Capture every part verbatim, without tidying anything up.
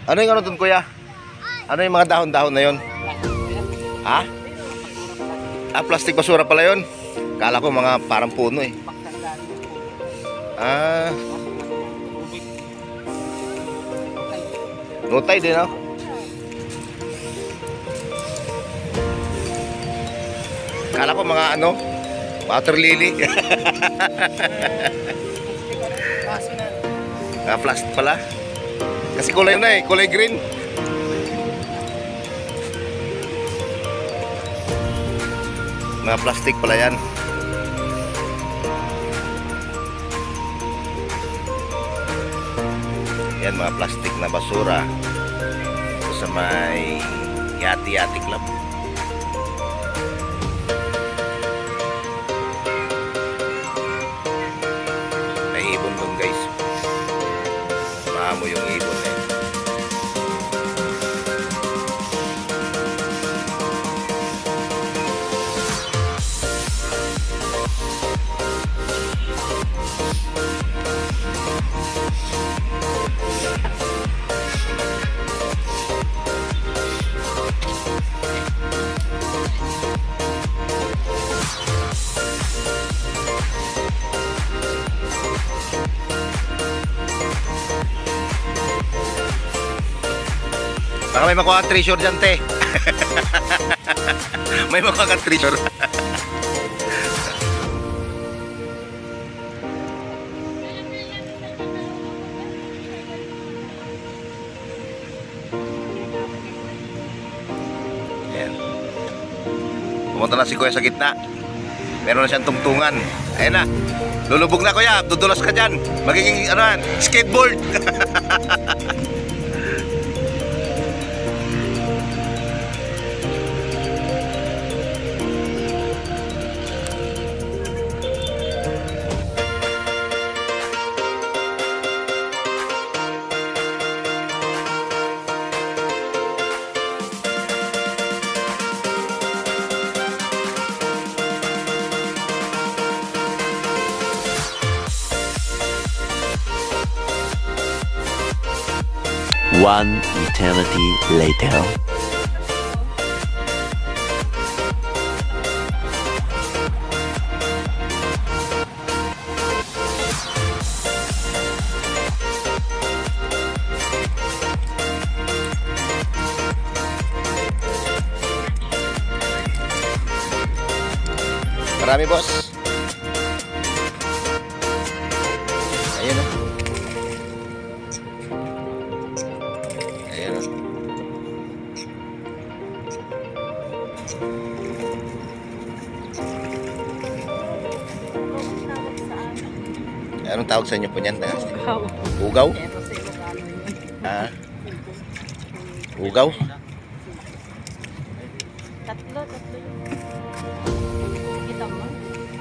Ano yung ano dun, kuya? Ano yung mga dahon-dahon na yun? Ha? Ah, plastic basura pala yun. Kala ko mga parang puno eh. Ah. Notay din ako. Kala ko mga ano, water lily. Ah, plastic pala. Kasi kulay na eh, kulay green. Mga plastic pala yan. Yan mga plastic na basura. Ito sa may Yati-Yati Club. May ibon doon guys. Maamo yung ibon eh. Baka may makuha kang treasure dyan, te. May makuha kang treasure. Ayan. Pumunta na si kuya sa gitna. Meron na siyang tungtungan. Ayan na. Lulubog na kuya. Dudulas ka dyan. Magiging ano, skateboard. One eternity later. Marami boss. Ayun oh. Ayun oh. Anong tawag sa inyo po niyan? Ugaw? Ah. Ugaw? Tatlo, tatlo. Kita mo?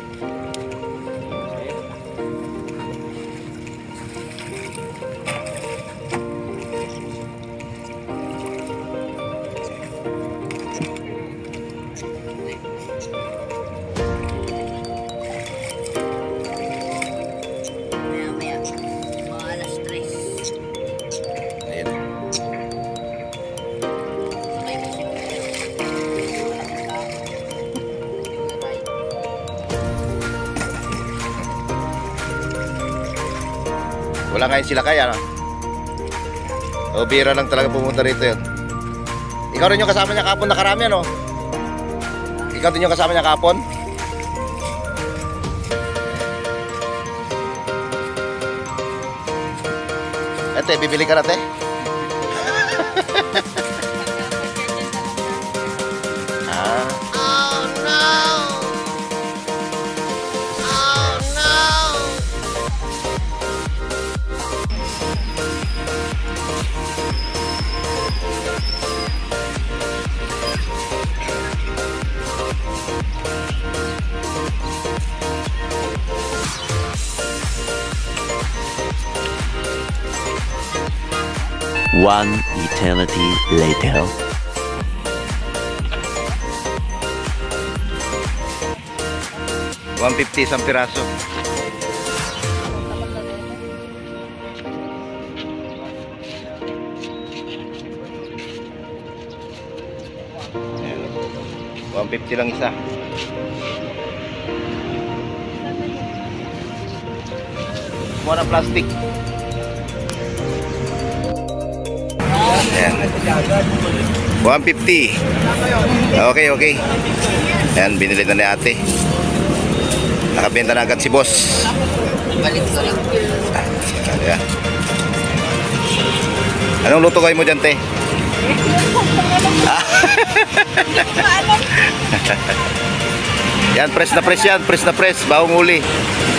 Maya-maya, mga alas tres. Ayun. Wala ngayon sila kaya, no? O, bira lang talaga pumunta rito yun. Ikaw rin yung kasama niya kapon na karami, ano? Ikaw din yung kasama niya kapon? Ate, bibili ka na, te? Ah. Oh no! Oh no! One eternity later. one fifty isang piraso. Ayan. one fifty lang isa. Mura plastic. Ayan. one fifty. Okay, okay. Ayan, binili na ni ate. Nakabenta na agad si boss. Balik ko lang. Ayan. Anong luto kayo mo dyan, te? Yan, press na press yan. Press na press. Bawang uli.